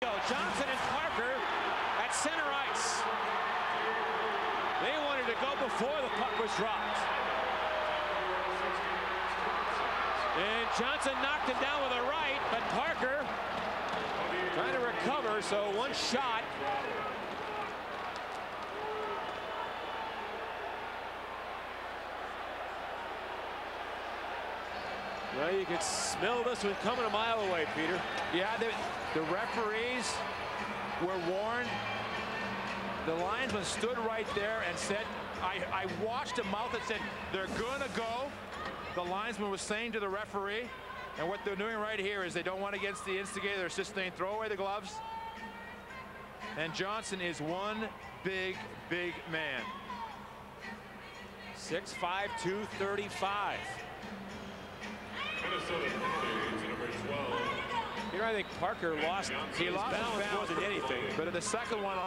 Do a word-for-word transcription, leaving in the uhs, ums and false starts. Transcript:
Johnson and Parker at center ice. They wanted to go before the puck was dropped. And Johnson knocked him down with a right, but Parker trying to recover, so one shot. Well, you could smell this one coming a mile away, Peter. Yeah, the, the referees were warned. The linesman stood right there and said, I, I watched a mouth that said, they're going to go. The linesman was saying to the referee, and what they're doing right here is they don't want against the instigator. They're just saying, throw away the gloves. And Johnson is one big, big man. six five, two thirty-five. Here I think Parker lost he his lost balance, his balance wasn't anything. But in the second one,